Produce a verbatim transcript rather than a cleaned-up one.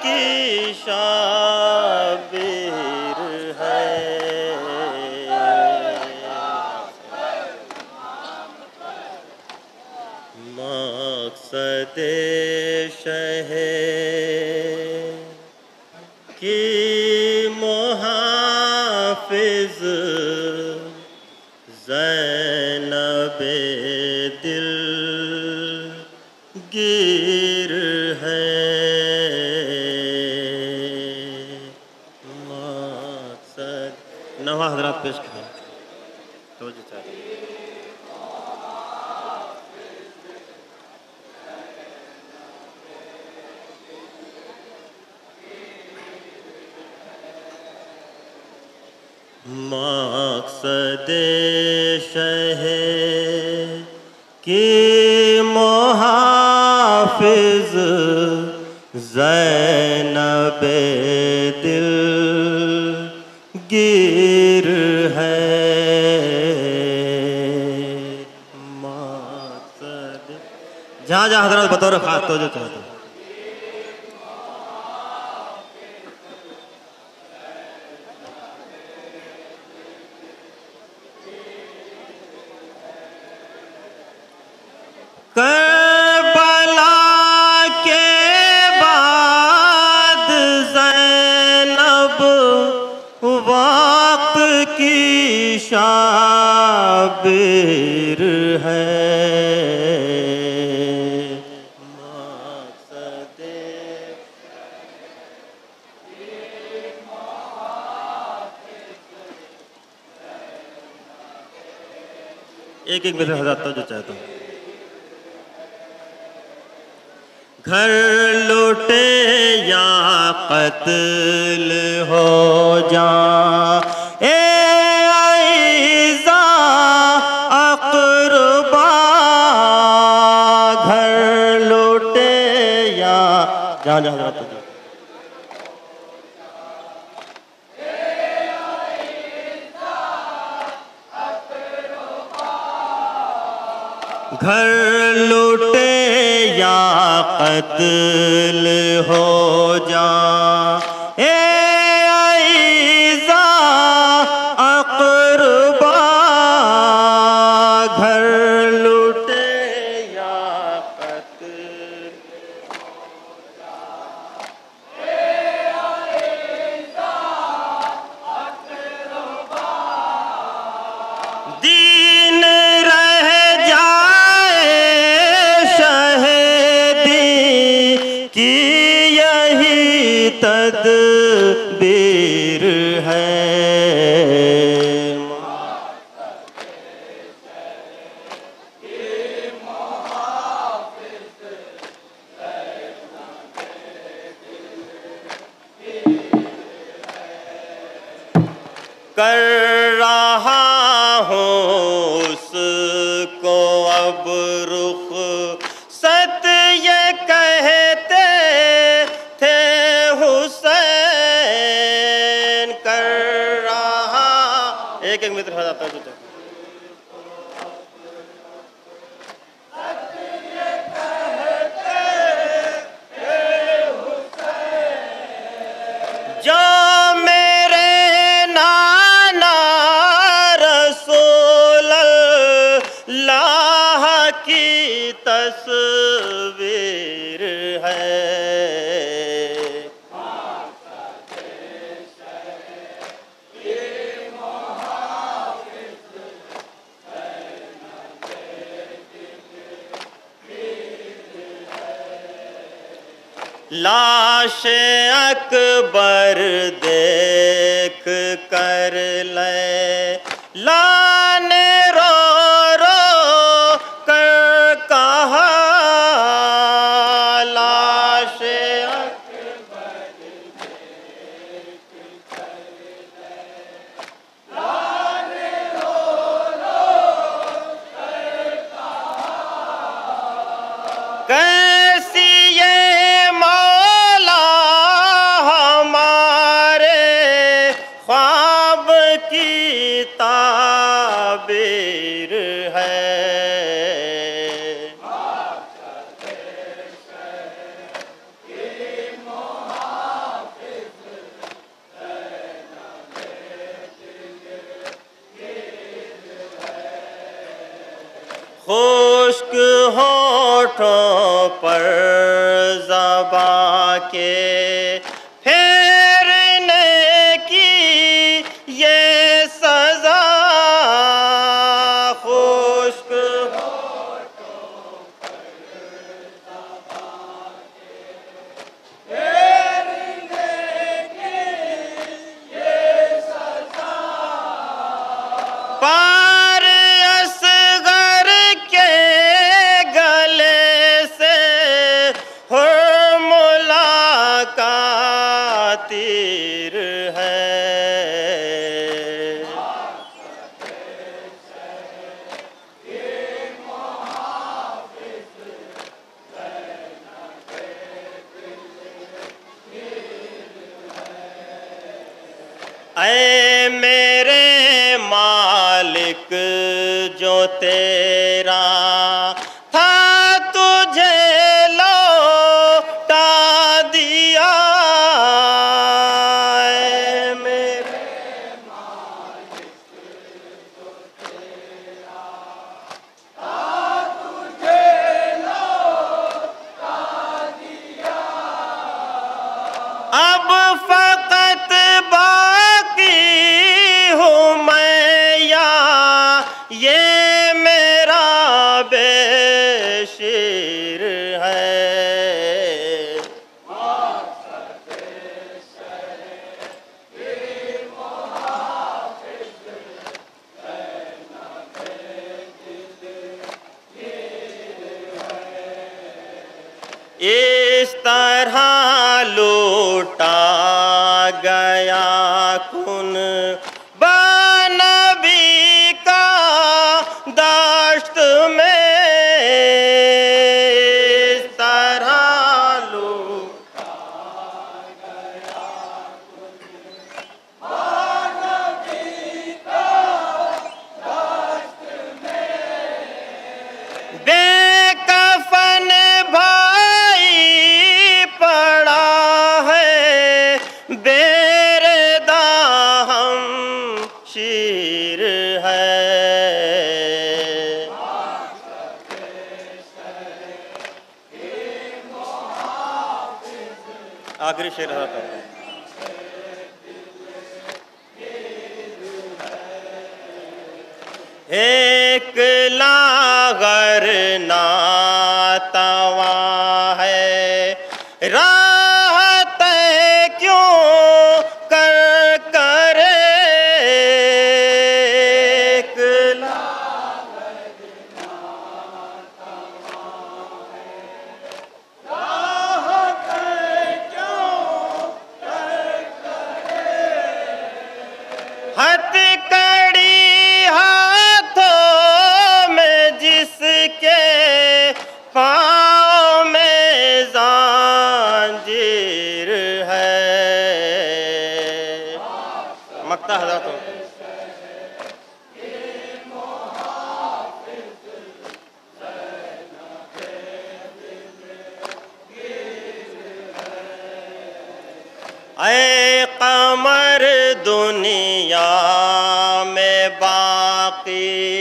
की शाबिर है। मक़सद शहे की मुहाफ़िज़ ज़ैनबे दिल गिर है। मक़सद नवा हज़रात पेश करें तो जी चाहते हैं। मक़सद शहे की मुहाफ़िज़ ज़ैनबे दिल गिर है। मक़सद जहाँ जहाँ हज़रात बतौर ख़ास तो जो चाहते हैं। करबला के बाद ज़ैनब वक्त की शाबिर है। मक़सद एक एक मेरे हज़रात तो जो चाहता हूँ। घर लुटे या कत्ल हो जाए ऐज़ा अक़रबा, घर लुटे या जहाँ जहाँ हज़रात तो घर लुटे या कत्ल हो जाए ऐज़ा अक़रबा, घर लुटे या कत्ल हो जाए ऐज़ा अक़रबा, दीन रह जाए शहीदी की यही तदबीर है। कर रहा हूँ उसको अब रुख सत ये कहते थे हुसैन। कर रहा एक एक मित्र हो जाता है। जो मेरे नाना रसूल अल्लाह की तस्वीर है। लाश अकबर देख कर ले लाने रो रो कर कहा, लाश अकबर देख कर ले लाने रो रो कर कहा, कैसी ये ख्वाब की ताबीर है। खुश्क होठों पर ज़बां के फेरने की ये सज़ा, खुश्क होठों पर ज़बां के फेरने की ये सज़ा। पार असगर के गले से हुर्मुला का तीर है, ऐ मेरे मालिक जो तेरा था तुझे लौटा दिया, ऐ मेरे मालिक जो तेरा था तुझे लौटा दिया। अब फकत बाकी हूँ मैं यहाँ, ये मेरा बेशीर है। इस तरह लूटा गया कुन बनबी का दश्त में, इस तरह लूटा गया कुन बनबी का दश्त में। बेकफन भाई पड़ा है, बेरदा हम शीर है। आखिरी शेर रहा था। एक लागर नातवा है, राह तय क्यों कर करे, एक लागर नातवा है, राह तय क्यों कर करे। हथकड़ी हाथों में जिसके पाँव में ज़ंजीर है, मक्ता हज़रत हो। ऐ कमर दुनिया में बाकी